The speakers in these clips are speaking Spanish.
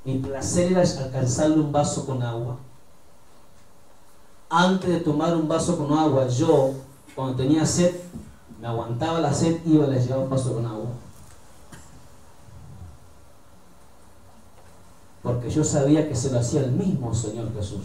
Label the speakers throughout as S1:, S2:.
S1: Mi placer era alcanzarle un vaso con agua. Antes de tomar un vaso con agua, yo, cuando tenía sed, me aguantaba la sed, iba y les llevaba un vaso con agua. Porque yo sabía que se lo hacía el mismo Señor Jesús.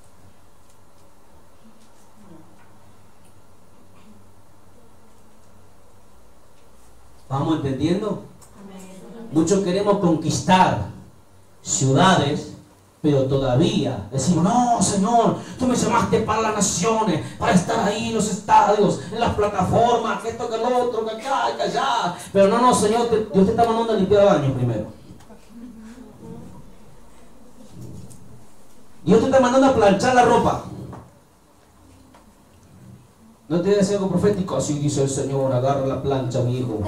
S1: ¿Vamos entendiendo? Muchos queremos conquistar ciudades, pero todavía decimos, no, Señor, tú me llamaste para las naciones, para estar ahí en los estadios, en las plataformas, que esto, que lo otro, que acá, que allá. Pero no, Señor, Dios te está mandando a limpiar baños primero. Dios te está mandando a planchar la ropa. No te dice algo profético, así dice el Señor, agarra la plancha, mi hijo.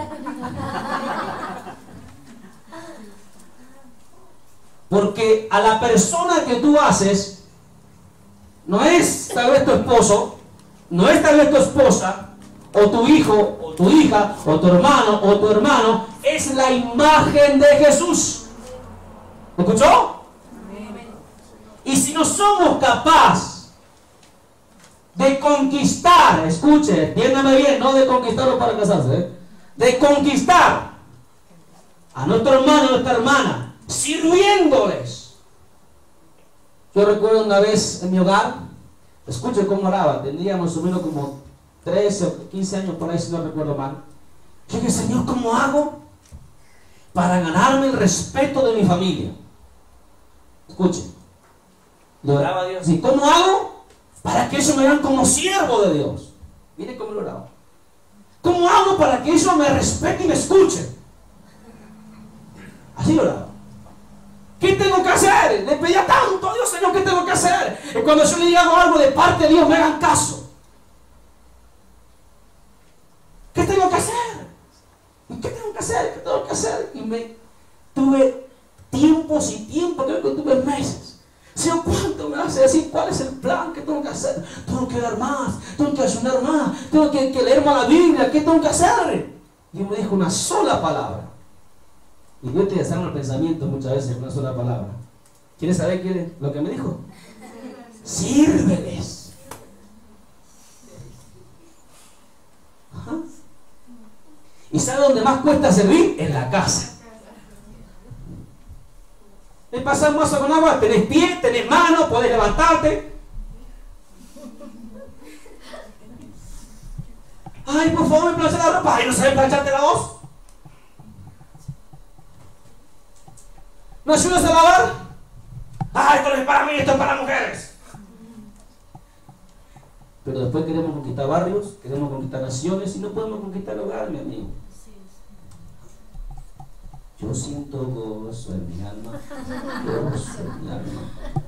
S1: Porque a la persona que tú haces, no es tal vez tu esposo, no es tal vez tu esposa, o tu hijo, o tu hija, o tu hermano, es la imagen de Jesús. ¿Me escuchó? Y si no somos capaces de conquistar, escuche, entiéndame bien, no de conquistarlo para casarse, de conquistar a nuestro hermano, a nuestra hermana, sirviéndoles. Yo recuerdo una vez en mi hogar, escuche cómo oraba, tenía más o menos como 13 o 15 años por ahí, si no recuerdo mal. Yo dije, Señor, ¿cómo hago para ganarme el respeto de mi familia? Escuche, le oraba a Dios así, ¿cómo hago para que ellos me vean como siervo de Dios? Mire cómo lo oraba. ¿Cómo hago para que ellos me respeten y me escuchen? Así lo oraba. ¿Qué tengo que hacer? Le pedía tanto a Dios, Señor, ¿qué tengo que hacer? Y cuando yo le digo algo de parte de Dios, me hagan caso. ¿Qué tengo que hacer? ¿Qué tengo que hacer? ¿Qué tengo que hacer? Y tuve tiempos y tiempos, creo que tuve meses. Señor, ¿cuánto me hace decir cuál es el plan que tengo que hacer? Tengo que dar más, tengo que ayunar más, tengo que leer más la Biblia, ¿qué tengo que hacer? Y me dijo una sola palabra. Y Dios te desarma el pensamiento muchas veces con una sola palabra. ¿Quieres saber lo que me dijo? Sírveles. Ajá. ¿Y sabe dónde más cuesta servir? En la casa. Me pasas un vaso con agua, tenés pie, tenés mano, podés levantarte. Ay, por favor, me plancha la ropa. Ay, ¿no sabes plancharte la voz? ¿No ayudas a lavar? Ay, esto no es para mí, esto es para mujeres. Pero después queremos conquistar barrios, queremos conquistar naciones y no podemos conquistar el hogar, mi amigo. Yo siento gozo en mi alma, gozo en mi alma.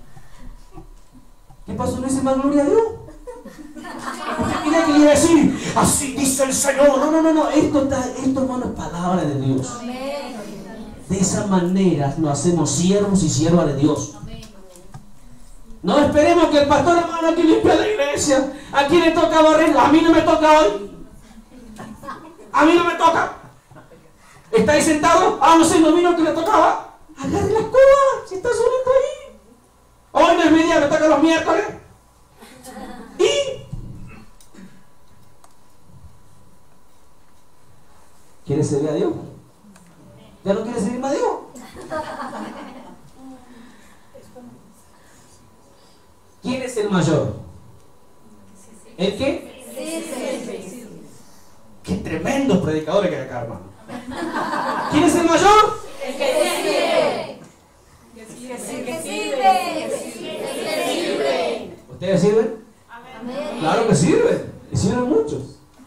S1: ¿Qué pasó? ¿No dice más gloria a Dios? ¿Qué quería que le iba a decir? Así dice el Señor. No. Esto hermano, es palabra de Dios. De esa manera nos hacemos siervos y siervas de Dios. No esperemos que el pastor, hermano, aquí limpie la iglesia. ¿A quién le toca barrer? A mí no me toca hoy. A mí no me toca. ¿Está ahí sentado? Ah, no sé, no vino que le tocaba. Agarre la escoba, si está solito ahí. Hoy no es mi día, me toca los miércoles. ¿Y? ¿Quieres servir a Dios? ¿Ya no quieres servir a Dios? ¿Quién es el mayor? ¿El qué? Sí. Qué tremendos predicadores que hay acá, hermano. ¿Quién es el mayor?
S2: El que sirve.
S1: ¿Ustedes sirven?
S2: Amén.
S1: Claro que sirven. Y sirven muchos.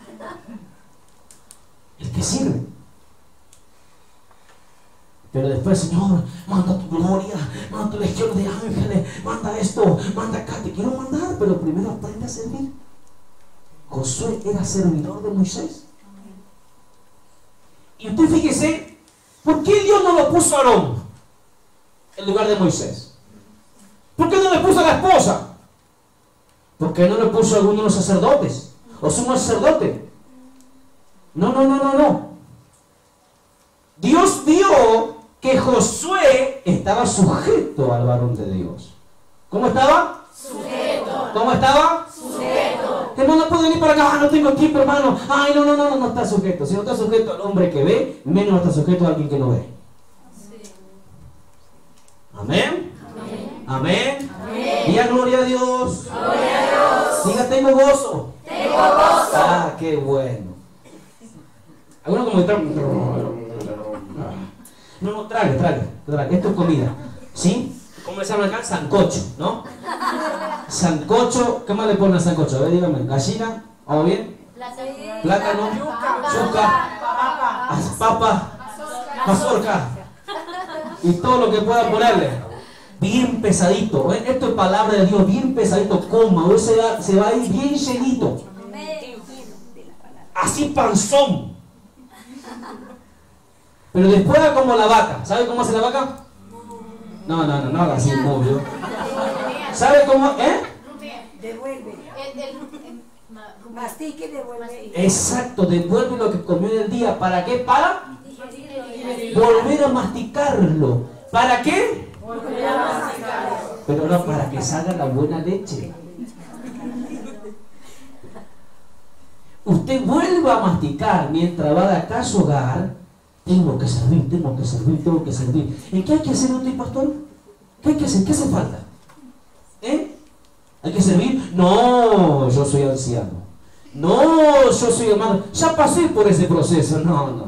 S1: El que sirve. Pero después, Señor, manda tu gloria, manda tu legión de ángeles, manda esto, manda acá, te quiero mandar, pero primero aprende a servir. Josué era servidor de Moisés. Y usted fíjese, ¿por qué Dios no lo puso a Aarón en lugar de Moisés? ¿Por qué no le puso a la esposa? ¿Por qué no le puso a alguno de los sacerdotes? ¿O sumo sacerdote? No. Dios vio que Josué estaba sujeto al varón de Dios. ¿Cómo estaba?
S2: Sujeto.
S1: ¿Cómo estaba?
S2: Sujeto.
S1: Hermano, no puedo venir para acá, no tengo tiempo, hermano. Ay, no está sujeto. Si no está sujeto al hombre que ve, menos está sujeto a alguien que no ve. Amén. Amén. Diga gloria a Dios.
S2: Gloria a Dios.
S1: Diga, tengo gozo.
S2: Tengo gozo.
S1: Ah, qué bueno. Algunos como que traen. No, trague. Esto es comida. ¿Sí? ¿Cómo se llama acá? Sancocho, ¿no? Sancocho, ¿qué más le ponen a sancocho? A ver, dígame. Gallina, ¿vamos bien? Plátano, yuca, papa, mazorca y todo lo que pueda ponerle. Bien pesadito. Esto es palabra de Dios, bien pesadito. Coma, hoy se va a ir bien llenito. Así panzón. Pero después haga como la vaca. ¿Sabe cómo hace la vaca? No haga así muy. ¿Sabe cómo?
S3: Devuelve. Mastique y devuelve.
S1: Exacto, devuelve lo que comió en el día. ¿Para qué? Para volver a masticarlo. ¿Para qué?
S3: Volver a masticarlo.
S1: Pero no, para que salga la buena leche. Usted vuelva a masticar mientras va de acá a su hogar. Tengo que servir. ¿En qué hay que hacer usted, pastor? ¿Qué hay que hacer? ¿Qué hace falta? ¿Hay que servir? No, yo soy anciano. No, yo soy hermano. Ya pasé por ese proceso. No.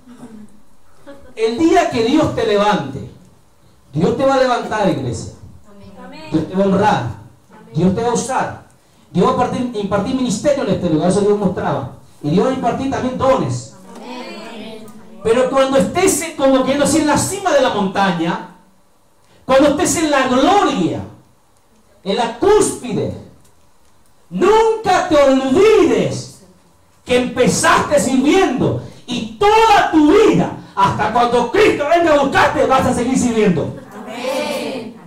S1: El día que Dios te levante, Dios te va a levantar, iglesia. Dios te va a honrar. Dios te va a usar. Dios va a impartir ministerio en este lugar. Eso Dios mostraba. Y Dios va a impartir también dones. Pero cuando estés como que así en la cima de la montaña, cuando estés en la gloria, en la cúspide, nunca te olvides que empezaste sirviendo y toda tu vida, hasta cuando Cristo venga a buscarte, vas a seguir sirviendo.
S2: Amén.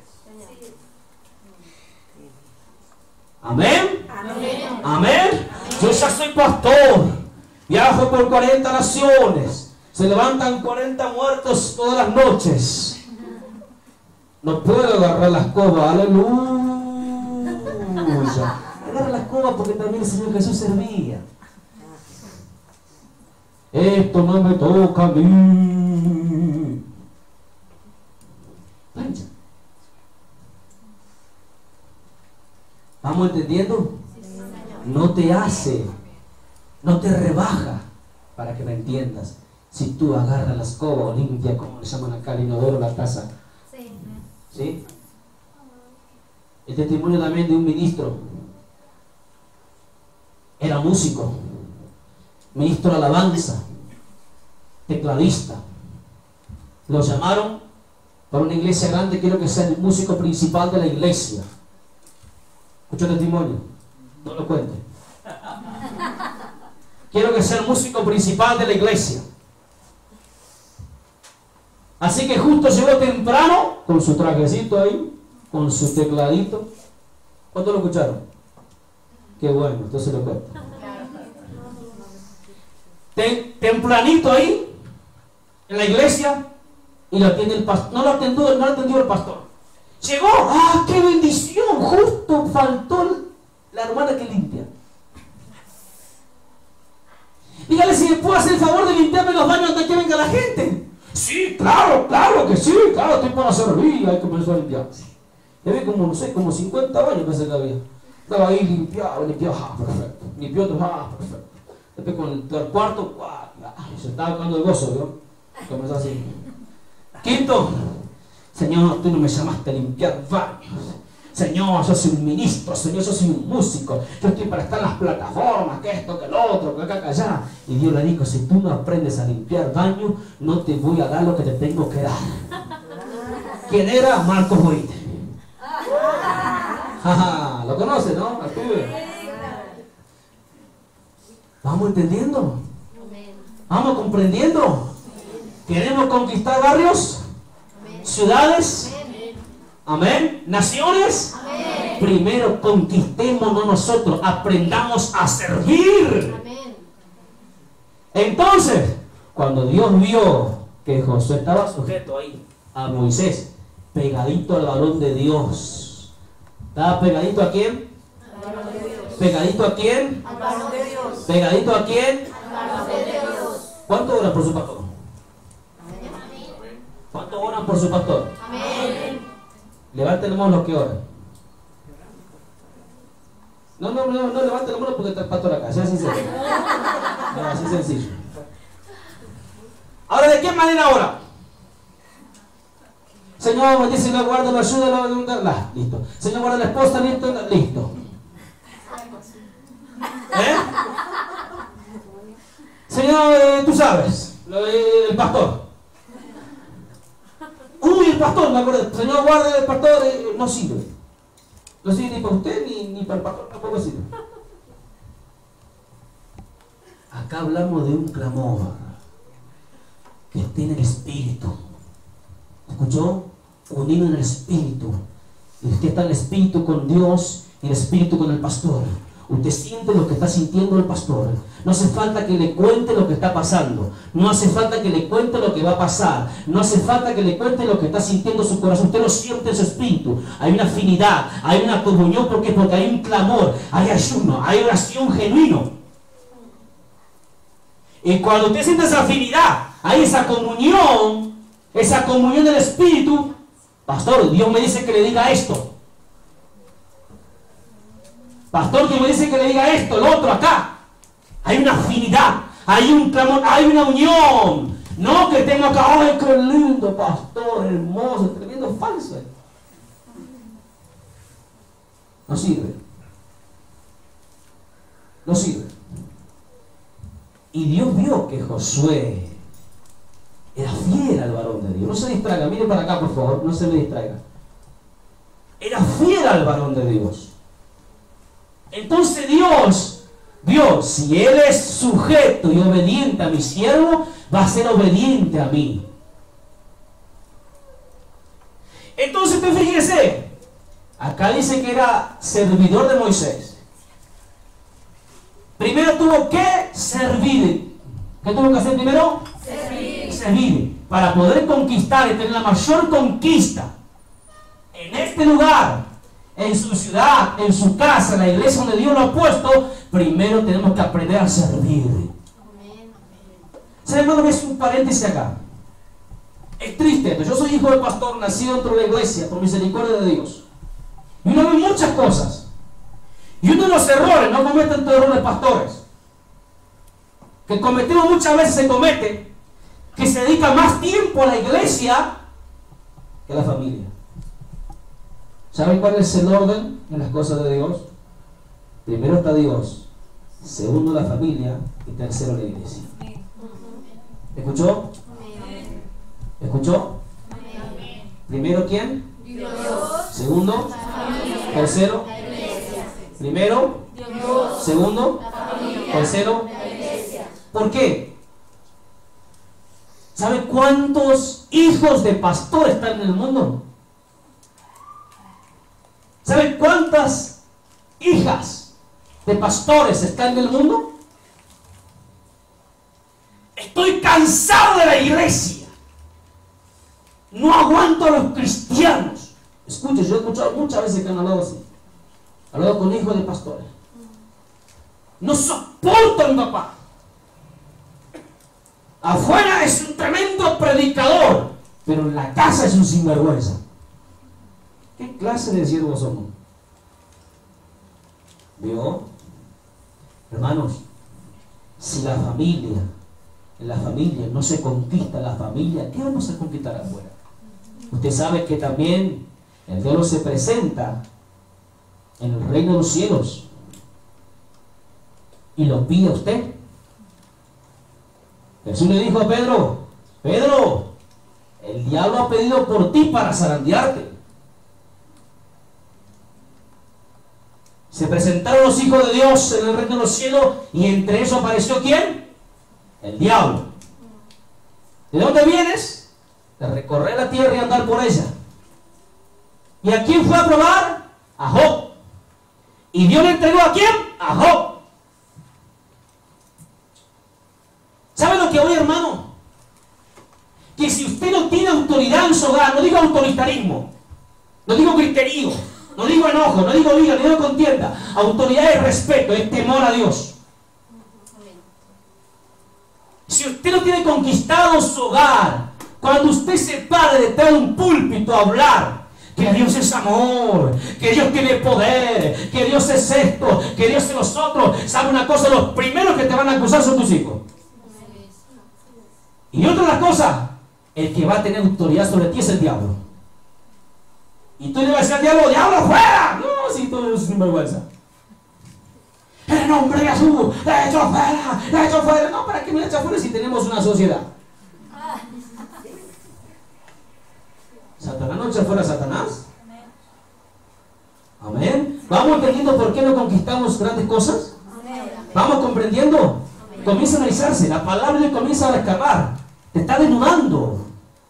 S1: Amén.
S2: Amén.
S1: Amén. Yo ya soy pastor, viajo por 40 naciones. Se levantan 40 muertos todas las noches. No puedo agarrar la escoba, aleluya. Agarra la escoba porque también el Señor Jesús servía. Esto no me toca a mí. Plancha. ¿Vamos entendiendo? No te hace, no te rebaja, para que me entiendas. Si tú agarras la escoba o limpia, como le llaman acá el inodoro, la taza. ¿Sí? El testimonio también de un ministro. Era músico, ministro de alabanza, tecladista. Lo llamaron para una iglesia grande. Quiero que sea el músico principal de la iglesia. Escucha el testimonio, no lo cuente. Quiero que sea el músico principal de la iglesia. Así que justo llegó temprano, con su trajecito ahí, con su tecladito. ¿Cuántos lo escucharon? Qué bueno, entonces lo cuento. Tempranito ahí, en la iglesia, y lo atiende el pastor. No lo atendió el pastor. Llegó, ¡ah, qué bendición! Justo faltó la hermana que limpia. Dígale si me puede hacer el favor de limpiarme los baños antes que venga la gente. Sí, claro que sí, claro, estoy para servir. Hay que comenzar a limpiar. Ya vi como, no sé, como 50 baños pensé que había. Estaba ahí, limpiaba, perfecto. Limpió otro, perfecto. Después con el cuarto, se estaba dando el gozo, ¿vio? Comenzó así. Quinto, Señor, tú no me llamaste a limpiar baños. Señor, yo soy un ministro, Señor, yo soy un músico. Yo estoy para estar en las plataformas, que esto, que lo otro, que acá, que allá. Y Dios le dijo, si tú no aprendes a limpiar baños, no te voy a dar lo que te tengo que dar. ¿Quién era? Marcos Boite. ¿Lo conoce, no? Al pibe. ¿Vamos entendiendo? ¿Vamos comprendiendo? ¿Queremos conquistar barrios? ¿Ciudades? Amén. ¿Naciones? Amén. Primero conquistémonos nosotros, aprendamos a servir. Amén. Entonces, cuando Dios vio que Josué estaba sujeto ahí a Moisés, pegadito al varón de Dios. ¿Estaba pegadito a quién?
S3: Al varón de Dios.
S1: ¿Pegadito a quién?
S3: Al varón de Dios.
S1: ¿Pegadito a quién?
S2: Al varón de Dios.
S1: ¿Cuánto oran por su pastor?
S2: Amén.
S1: ¿Cuánto oran por su pastor?
S2: Amén.
S1: Levanten la mano los que oran. No levanten la mano porque está el pastor acá, sea sincero. No, así sencillo. Ahora, ¿de qué manera ora? Señor, bendice, lo guarda, lo ayuda, listo. Señor, guarda la esposa, listo. Señor, tú sabes, el pastor. Uy, el pastor, me acuerdo. Señor, guarda el pastor, no sirve. No sirve ni para usted ni para el pastor, tampoco sirve. Acá hablamos de un clamor que esté en el espíritu. ¿Escuchó? Unido en el espíritu. Y usted está en el espíritu con Dios y en el espíritu con el pastor. Usted siente lo que está sintiendo el pastor. No hace falta que le cuente lo que está pasando. No hace falta que le cuente lo que va a pasar. No hace falta que le cuente lo que está sintiendo su corazón. Usted lo siente en su espíritu. Hay una afinidad, hay una comunión. ¿Por qué? Porque hay un clamor, hay ayuno, hay oración genuino. Y cuando usted siente esa afinidad, hay esa comunión del espíritu. Pastor, Dios me dice que le diga esto. Pastor, Dios me dice que le diga esto, lo otro, acá. Hay una afinidad, hay un clamor, hay una unión. No que tengo acá, ¡ay, qué lindo, pastor, hermoso, tremendo, falso! No sirve. No sirve. Y Dios vio que Josué era fiel al varón de Dios. No se distraiga, mire para acá, por favor, no se me distraiga. Era fiel al varón de Dios. Entonces Dios, si él es sujeto y obediente a mi siervo, va a ser obediente a mí. Entonces, fíjese, acá dice que era servidor de Moisés. Primero tuvo que servir. ¿Qué tuvo que hacer primero? Servir. Para poder conquistar y tener la mayor conquista en este lugar, en su ciudad, en su casa, en la iglesia donde Dios lo ha puesto, primero tenemos que aprender a servir. ¿Sabe, hermano, que es un paréntesis acá? Es triste esto. Yo soy hijo de pastor, nacido dentro de la iglesia, por misericordia de Dios. Y uno ve muchas cosas. Y uno de los errores, no cometen todos errores pastores, que cometemos muchas veces, se comete, que se dedica más tiempo a la iglesia que a la familia. ¿Saben cuál es el orden en las cosas de Dios? Primero está Dios, segundo la familia y tercero la iglesia. ¿Escuchó? ¿Escuchó? Primero, ¿quién?
S2: Dios.
S1: Segundo,
S2: Familia.
S1: tercero,
S2: La iglesia.
S1: primero,
S2: Dios.
S1: segundo,
S2: La familia.
S1: tercero.
S2: La iglesia.
S1: ¿Por qué? ¿Sabe cuántos hijos de pastor están en el mundo? ¿Sabe cuántas hijas de pastores están en el mundo? Estoy cansado de la iglesia. No aguanto a los cristianos. Escuche, yo he escuchado muchas veces que han hablado así. He hablado con hijos de pastores. No soporto a mi papá. Afuera es un tremendo predicador, pero en la casa es un sinvergüenza. ¿Qué clase de siervos somos? ¿Vio? Hermanos, si en la familia no se conquista la familia, ¿qué vamos a conquistar afuera? Usted sabe que también el diablo se presenta en el reino de los cielos y lo pide a usted. Jesús le dijo a Pedro: Pedro, el diablo ha pedido por ti para zarandearte. Se presentaron los hijos de Dios en el reino de los cielos y entre ellos apareció ¿quién? El diablo. ¿De dónde vienes? De recorrer la tierra y andar por ella. ¿Y a quién fue a probar? A Job. ¿Y Dios le entregó a quién? A Job. ¿Sabe lo que voy, hermano? Que si usted no tiene autoridad en su hogar, no digo autoritarismo, no digo griterío, no digo enojo, no digo ira, no digo contienda. Autoridad es respeto, es temor a Dios. Si usted no tiene conquistado su hogar, cuando usted se pare detrás de un púlpito a hablar que Dios es amor, que Dios tiene poder, que Dios es esto, que Dios es los otros, ¿sabe una cosa? Los primeros que te van a acusar son tus hijos. Y otra de las cosas, el que va a tener autoridad sobre ti es el diablo. Y tú le vas a decir al diablo, ¡diablo, fuera! No, si tú eres sinvergüenza. En el nombre de Jesús, ¡le echo fuera! ¡Le echo fuera! No, ¿para qué me echa fuera si tenemos una sociedad? ¿Satanás no echa fuera a Satanás? Amén. ¿Vamos entendiendo por qué no conquistamos grandes cosas? ¿Vamos comprendiendo? Comienza a analizarse. La palabra le comienza a descargar. Te está desnudando.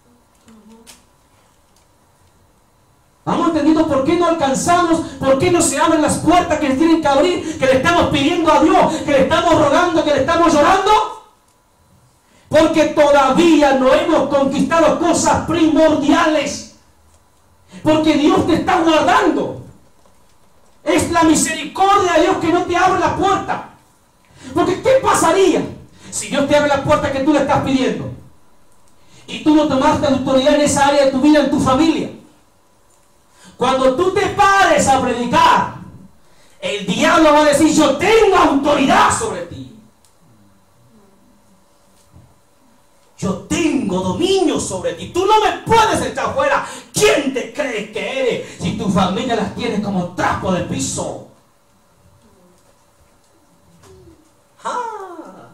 S1: Vamos entendiendo por qué no alcanzamos, por qué no se abren las puertas que tienen que abrir, que le estamos pidiendo a Dios, que le estamos rogando, que le estamos llorando. Porque todavía no hemos conquistado cosas primordiales. Porque Dios te está guardando. Es la misericordia de Dios que no te abre la puerta. Porque ¿qué pasaría si Dios te abre la puerta que tú le estás pidiendo? Y tú no tomaste autoridad en esa área de tu vida, en tu familia. Cuando tú te pares a predicar, el diablo va a decir, yo tengo autoridad sobre ti. Yo tengo dominio sobre ti. Tú no me puedes echar fuera. ¿Quién te crees que eres si tu familia las tienes como trapo de piso? ¡Ah!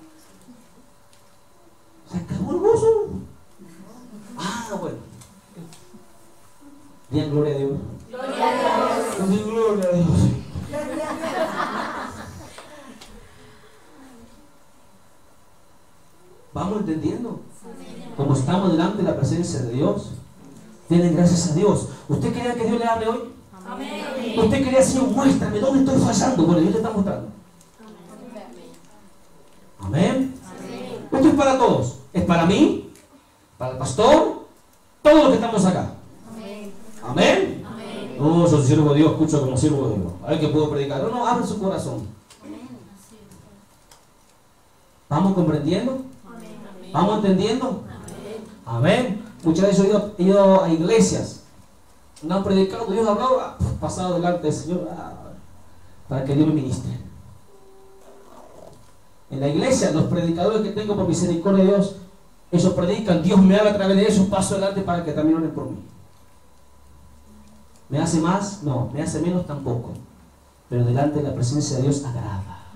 S1: ¿Se acabó el gozo? Ah, bueno. Digan gloria a Dios.
S2: Gloria a Dios.
S1: Digan gloria a Dios. ¿Vamos entendiendo? Como estamos delante de la presencia de Dios, denle gracias a Dios. ¿Usted quería que Dios le hable hoy?
S2: Amén.
S1: ¿Usted quería, Señor, muéstrame dónde estoy fallando? Bueno, Dios le está mostrando. Amén. Esto es para todos. Es para mí, para el pastor, todos los que estamos acá. Amén. No, yo soy siervo de Dios, escucho como siervo de Dios. A ver qué puedo predicar. No, no, abre su corazón. ¿Vamos comprendiendo? ¿Vamos entendiendo? Amén. Muchas veces he ido a iglesias. No han predicado, Dios hablaba, pasado delante del Señor para que Dios me ministre. En la iglesia, los predicadores que tengo por misericordia de Dios, ellos predican, Dios me habla a través de ellos, paso adelante para que también oren por mí. ¿Me hace más? No. ¿Me hace menos? Tampoco. Pero delante de la presencia de Dios agrada.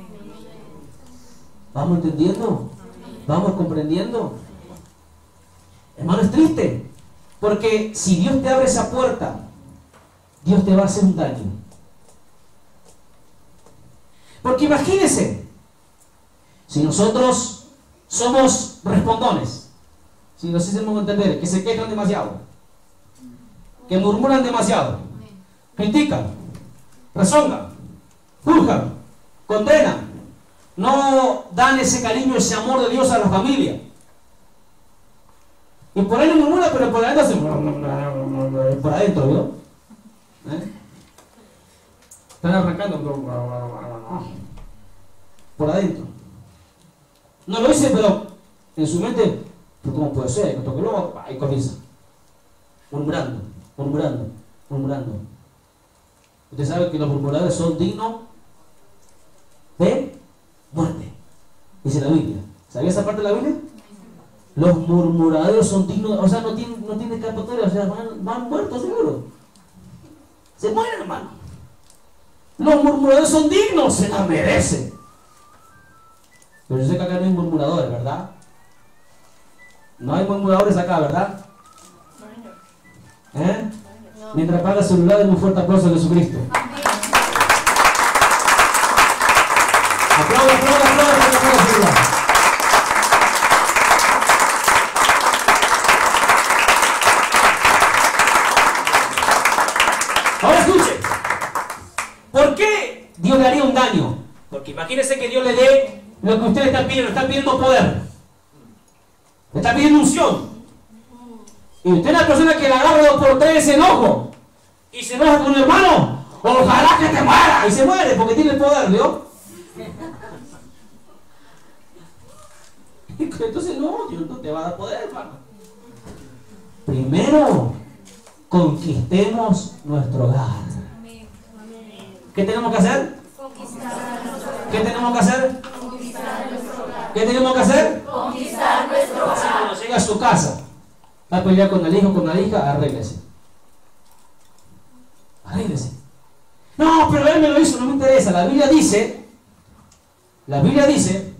S1: ¿Vamos entendiendo? ¿Vamos comprendiendo? Hermano, es triste. Porque si Dios te abre esa puerta, Dios te va a hacer un daño. Porque imagínense, si nosotros somos respondones, si nos hacemos entender que se quejan demasiado, que murmuran demasiado, critican, rezongan, juzgan, condenan, no dan ese cariño, ese amor de Dios a la familia. Y por ahí no murmura, pero por adentro hace por adentro, ¿no? Están arrancando por adentro. No lo dice, pero en su mente, ¿cómo puede ser? Ahí comienza murmurando, murmurando, murmurando. Usted sabe que los murmuradores son dignos de muerte, dice la Biblia. ¿Sabía esa parte de la Biblia? Los murmuradores son dignos, o sea, no tienen escapatoria, o sea, van muertos seguro. Se mueren, hermano. Los murmuradores son dignos, se la merecen. Pero yo sé que acá no hay murmuradores, ¿verdad? No hay murmuradores acá, ¿verdad? ¿Eh? Mientras apaga el celular, denle un fuerte aplauso a Jesucristo. Aplauda, aplauda, aplauda, aplauda, aplauda. Ahora escuche. ¿Por qué Dios le haría un daño? Porque imagínese que Dios le dé lo que usted le está pidiendo poder. Le está pidiendo unción. Y usted es una persona que la agarra 2 por 3 ese enojo y se enoja con un hermano, ojalá que te muera, y se muere porque tiene el poder, ¿vio? Entonces no, Dios no te va a dar poder, hermano. Primero conquistemos nuestro hogar. ¿Qué tenemos que hacer? ¿Qué tenemos que hacer? ¿Qué tenemos que hacer?
S2: Conquistar nuestro hogar.
S1: Cuando llega a su casa, va a pelear con el hijo, con la hija, arréglese. Arréglese. No, pero él me lo hizo, no me interesa. La Biblia dice